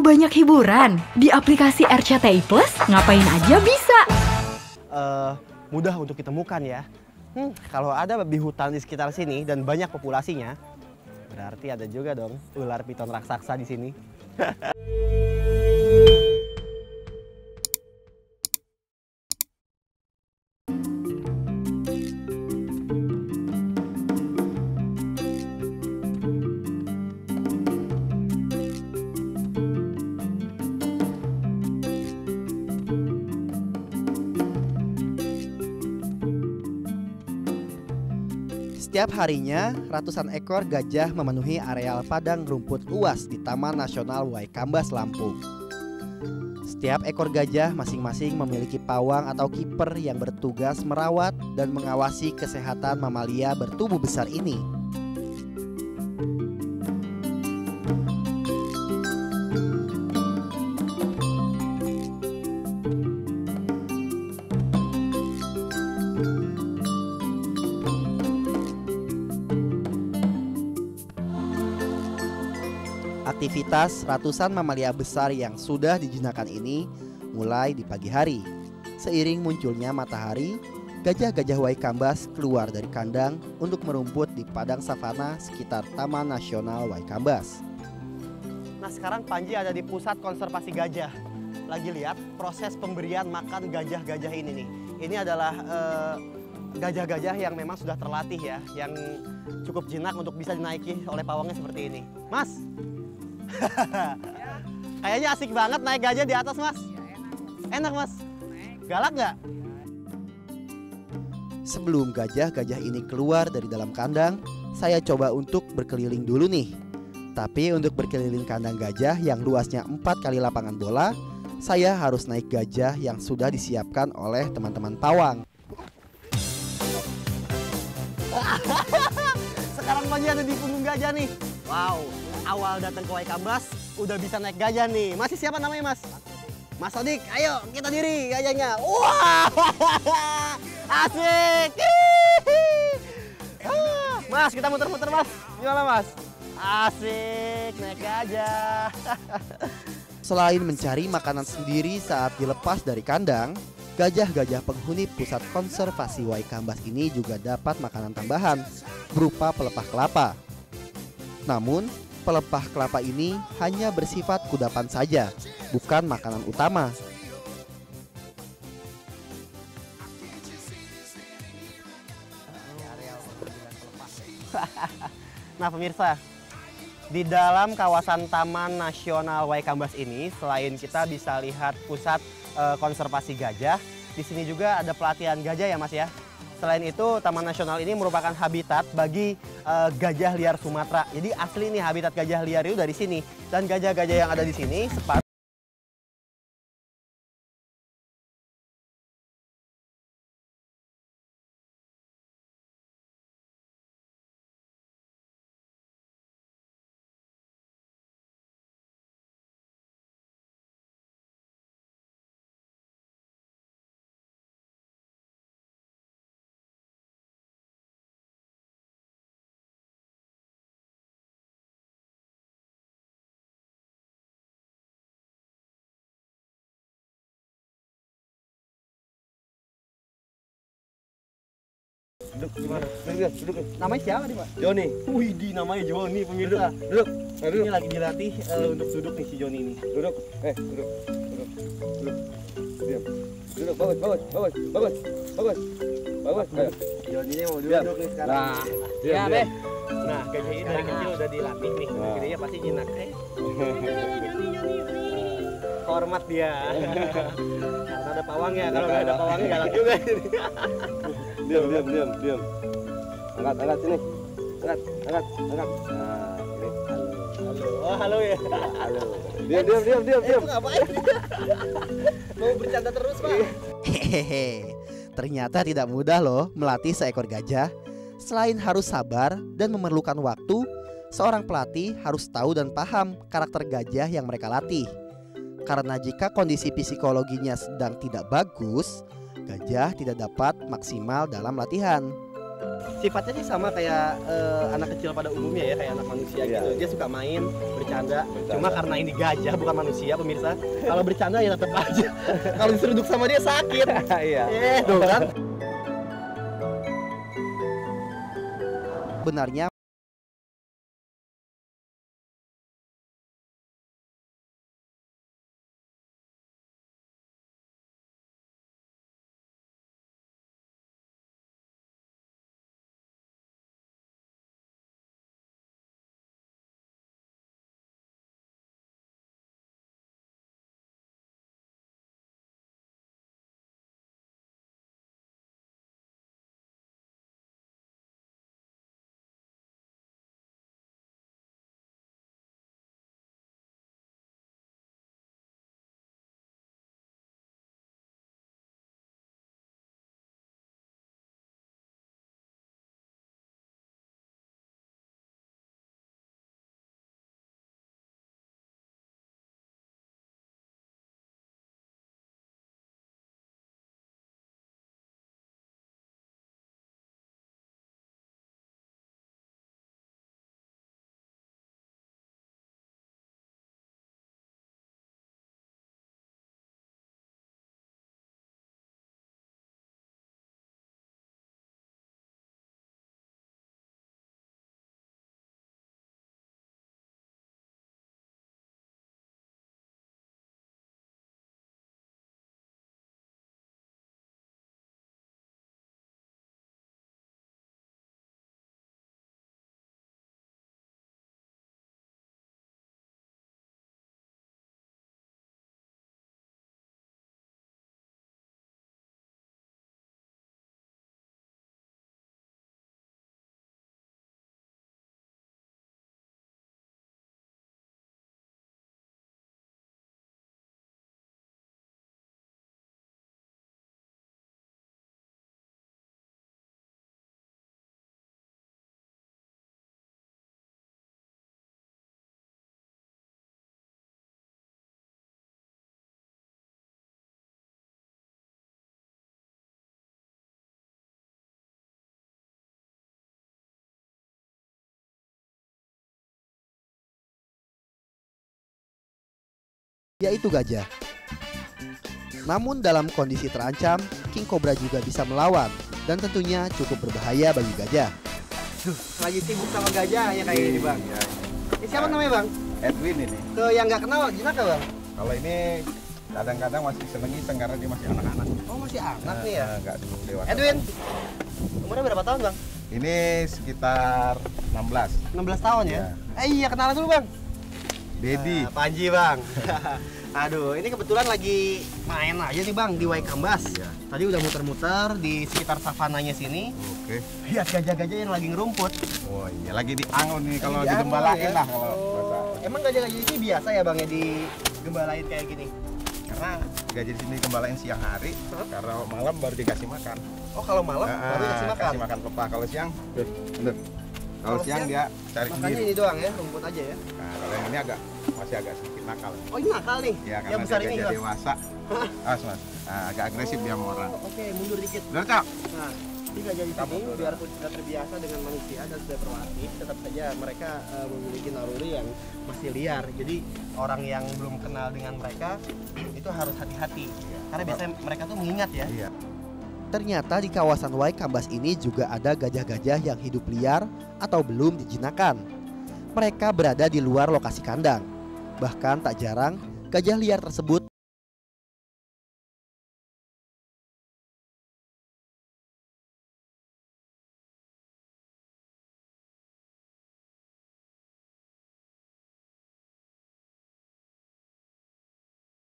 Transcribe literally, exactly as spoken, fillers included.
banyak hiburan. Di aplikasi R C T I Plus, ngapain aja bisa. Uh, mudah untuk ditemukan ya. Hmm, kalau ada babi hutan di sekitar sini dan banyak populasinya, berarti ada juga dong ular piton raksasa di sini. Setiap harinya, ratusan ekor gajah memenuhi areal padang rumput luas di Taman Nasional Waikambas, Lampung. Setiap ekor gajah masing-masing memiliki pawang atau kiper yang bertugas merawat dan mengawasi kesehatan mamalia bertubuh besar ini. Aktivitas ratusan mamalia besar yang sudah dijinakan ini mulai di pagi hari. Seiring munculnya matahari, gajah-gajah Waikambas keluar dari kandang untuk merumput di padang savana sekitar Taman Nasional Waikambas. Nah, sekarang Panji ada di pusat konservasi gajah. Lagi lihat proses pemberian makan gajah-gajah ini nih. Ini adalah gajah-gajah uh, yang memang sudah terlatih ya, yang cukup jinak untuk bisa dinaiki oleh pawangnya seperti ini. Mas, kayaknya asik banget naik gajah di atas, Mas. Ya, enak. Enak, Mas. Galak nggak? Sebelum gajah-gajah ini keluar dari dalam kandang, saya coba untuk berkeliling dulu nih. Tapi untuk berkeliling kandang gajah yang luasnya empat kali lapangan bola, saya harus naik gajah yang sudah disiapkan oleh teman-teman pawang. Sekarang Panji ada di punggung gajah nih. Wow, awal datang ke Waikambas udah bisa naik gajah nih. Masih siapa namanya, Mas? Mas Sodik, ayo kita diri gajahnya. Wah, asik. Mas, kita muter-muter, Mas. Gimana, Mas? Asik naik gajah. Selain mencari makanan sendiri saat dilepas dari kandang, gajah-gajah penghuni pusat konservasi Waikambas ini juga dapat makanan tambahan berupa pelepah kelapa. Namun, pelepah kelapa ini hanya bersifat kudapan saja, bukan makanan utama. Nah, pemirsa, di dalam kawasan Taman Nasional Waikambas ini, selain kita bisa lihat pusat e, konservasi gajah, di sini juga ada pelatihan gajah ya, Mas ya. Selain itu, Taman Nasional ini merupakan habitat bagi uh, gajah liar Sumatera. Jadi asli nih habitat gajah liar itu dari sini. Dan gajah-gajah yang ada di sini sepat Duduk, gimana? Duduk, duduk. Namanya siapa nih, Pak? Joni. Wih, di namanya Joni, pemirsa. Duduk, duduk. Ini lagi dilatih uh, untuk duduk nih si Joni ini. Duduk, eh, duduk, duduk, duduk. Diam. Duduk, bagus, bagus, bagus, bagus, bagus, bagus. Ayo. Joninya mau duduk diam. Nih sekarang. Nah, diam, ya, diam. Nah, gajah ini dari kecil udah dilatih nih. Nah. Gedenya pasti jinak. Eh, hormat dia. Karena ada pawangnya. Kalau nggak ada pawangnya galak juga. Diam, diam, diam, diam. Angkat, angkat sini. Angkat, angkat, angkat. Nah, ini. Halo. Halo. Oh, halo ya. Halo. Diam, diam, diam, diam, diam. Itu ngapain? Mau bercanda terus, Pak. Hehehe. Ternyata tidak mudah loh melatih seekor gajah. Selain harus sabar dan memerlukan waktu, seorang pelatih harus tahu dan paham karakter gajah yang mereka latih. Karena jika kondisi psikologinya sedang tidak bagus, gajah tidak dapat maksimal dalam latihan. Sifatnya sih sama kayak uh, anak kecil pada umumnya ya, kayak anak manusia Iya. gitu. Dia suka main, bercanda. Bercanda. Cuma karena ini gajah bukan manusia pemirsa. Kalau bercanda ya tetap aja. Kalau disuruh duduk sama dia sakit. Iya. Eh, tuh kan. Benarnya yaitu gajah. Namun dalam kondisi terancam, King Cobra juga bisa melawan dan tentunya cukup berbahaya bagi gajah. Duh, lagi sibuk sama gajah ya kayak ini bang. Iya. Ini siapa namanya bang? Edwin ini. Ke yang nggak kenal jinak ya bang? Kalau ini kadang-kadang masih seneng iseng karena dia masih anak-anak. Oh masih anak nih ya. Nah, nggak dewasa. Edwin, umurnya berapa tahun bang? Ini sekitar enam belas. enam belas tahun ya? Iya. Eh iya kenalan dulu bang. Dedi. Nah, Panji bang. Aduh, ini kebetulan lagi main aja nih bang di Waikambas. Iya. Tadi udah muter-muter di sekitar savananya sini. Oke. Lihat gajah-gajah yang lagi ngerumput. Oh iya, lagi diangon nih kalau Lagi diangon digembalain ya? lah kalau Oh, bahasa. emang gajah-gajah ini biasa ya bang ya digembalain kayak gini? Karena gajah di sini gembalain siang hari, karena malam baru dikasih makan. Oh kalau malam Ah, baru kasih makan? Kasih makan pelepah. Kalau siang, tuh, bener. Kalau Kalau siang siang, dia cari Makanya sendiri. ini doang ya, rumput aja ya. Nah, kalau yang ini agak masih agak sedikit nakal. Oh ini nakal nih? Ya, karena yang besar dia ini gajah bang? dewasa. Awas mas, nah, agak agresif dia sama orang. Oh, Oke, mundur dikit. Bener cok? Nah, ini gajah di Kamu sini turun. biarpun sudah terbiasa dengan manusia dan sudah terlatih, tetap saja mereka eh, memiliki naluri yang masih liar. Jadi orang yang belum kenal dengan mereka itu harus hati-hati. Karena biasanya mereka tuh mengingat ya. Iya. Ternyata di kawasan Waikambas ini juga ada gajah-gajah yang hidup liar atau belum dijinakan. Mereka berada di luar lokasi kandang. Bahkan tak jarang gajah liar tersebut